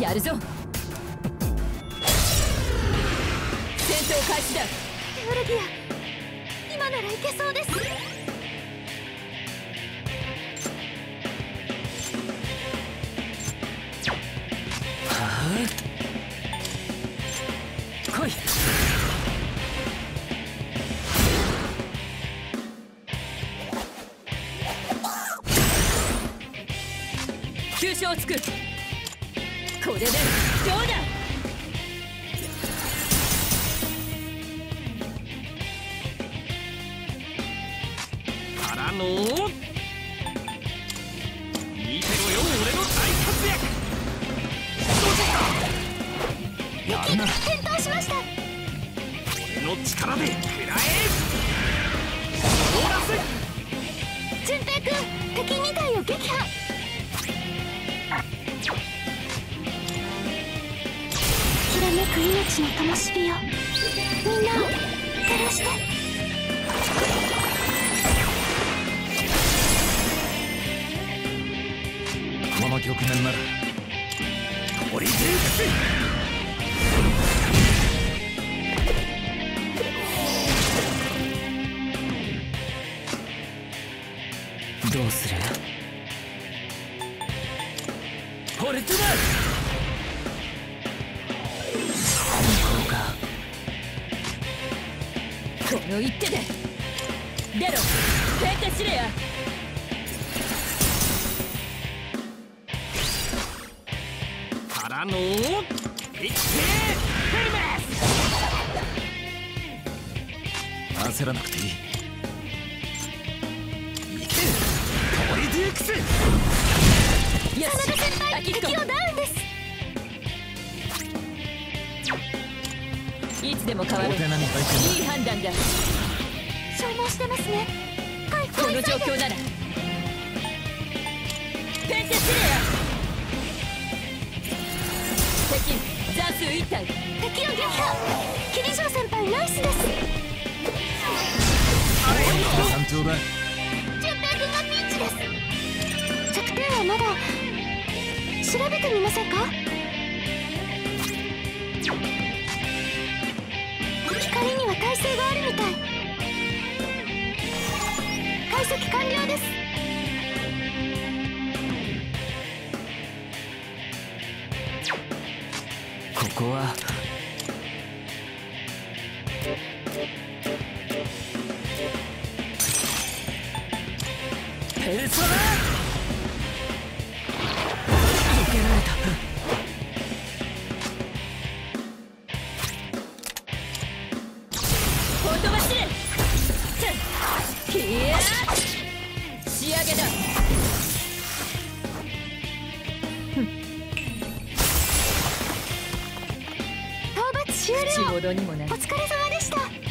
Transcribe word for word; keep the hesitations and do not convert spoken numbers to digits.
やるぞ。戦闘開始だ。 エウルギア、今ならいけそうです。 はあ、来い。急所をつく。これでどうだ。 からの見てろよ、俺の大活躍。やるな。 転倒しました。 俺の力で食らえ。ボーナス。 順平君、敵に体を撃破。きらめく命の灯火よ、みんなを照らして。 この局面なら降りていくぜ。 どうする？ホルトだ。こうか。この一手で出ろ、ペンタシレア。 からの一手フェルメス。焦らなくていい。いけ、トリデュークス。 よし、 真田先輩、敵をダウンです。 いつでも変わる。いい判断だ。 消耗してますね。回復この状況ならペンタシレア。敵残数一体。 敵を撃破。桐城先輩、ナイスです。 山頂だ。 順平君がピンチです。弱点はまだ調べてみませんか？光には耐性があるみたい。解析完了です。 ここはペルソナ。避けられた。ほとばしれ。いや仕上げだ。 討伐終了。 口ほどにもない。 お疲れ様でした。